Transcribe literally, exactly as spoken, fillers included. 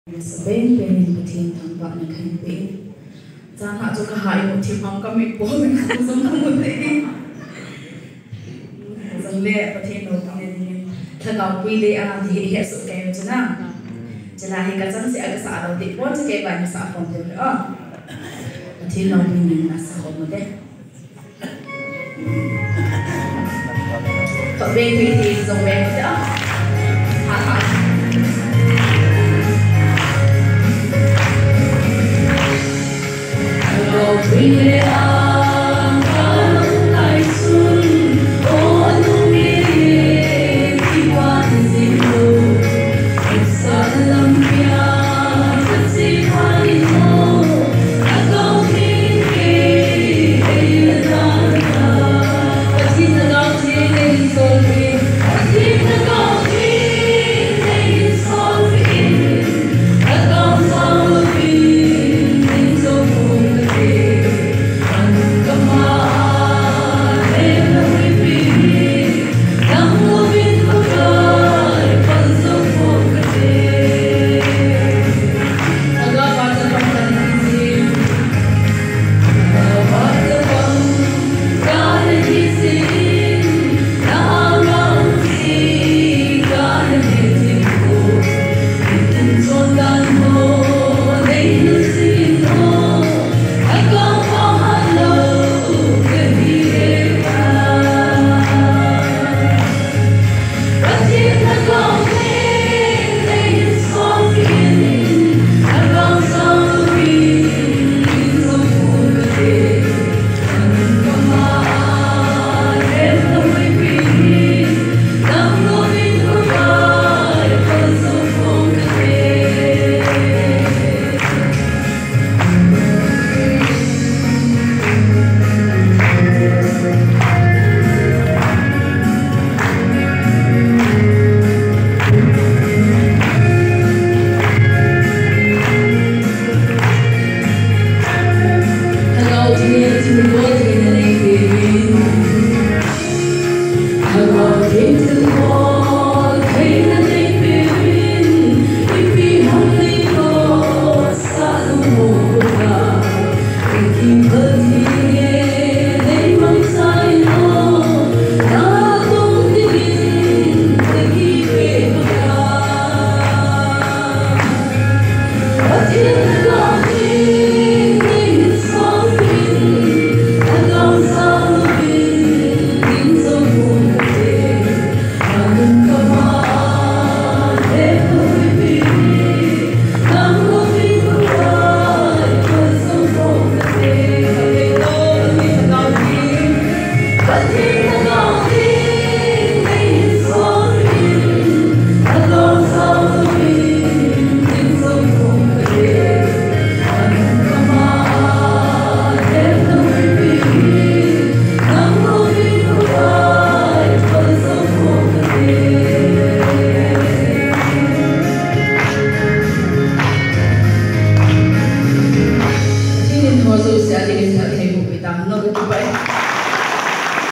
Sabeng pening putin tangba na kan pe. Jangan tu kahai putin ham kami pun nak semua putin. Zamle putin no putin ni. Thakau pili ang di hesuk kayo jana. Jalahi kacang si agak saat di pun sekali banyak saat pun tu. Oh, putin no putin nasa homo deh. Kau beng putin zong beng tu.